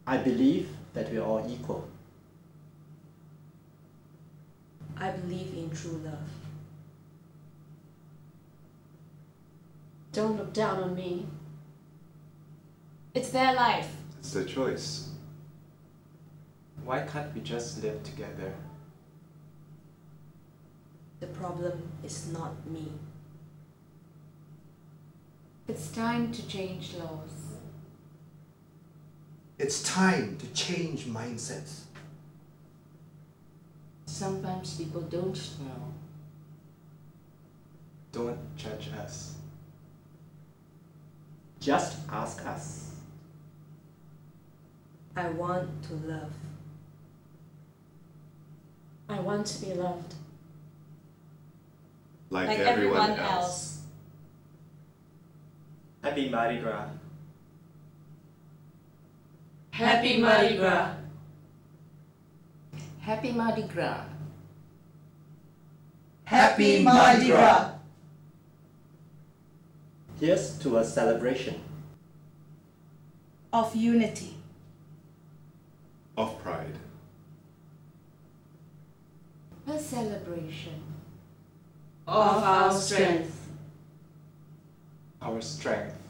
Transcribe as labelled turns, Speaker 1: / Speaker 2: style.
Speaker 1: I believe that we are all equal.
Speaker 2: I believe in true love.
Speaker 3: Don't look down on me. It's their life.
Speaker 4: It's their choice.
Speaker 5: Why can't we just live together?
Speaker 2: The problem is not me.
Speaker 3: It's time to change laws.
Speaker 6: It's time to change mindsets.
Speaker 7: Sometimes people don't know.
Speaker 5: Don't judge us.
Speaker 1: Just ask us.
Speaker 2: I want to love.
Speaker 3: I want to be loved.
Speaker 4: Like everyone else.
Speaker 5: Happy Mardi Gras.
Speaker 7: Happy Mardi Gras. Happy Mardi Gras.
Speaker 8: Happy Mardi Gras.
Speaker 1: Here's to a celebration
Speaker 8: Of unity.
Speaker 4: Of pride.
Speaker 3: A celebration.
Speaker 8: Of our strength.
Speaker 5: Our strength.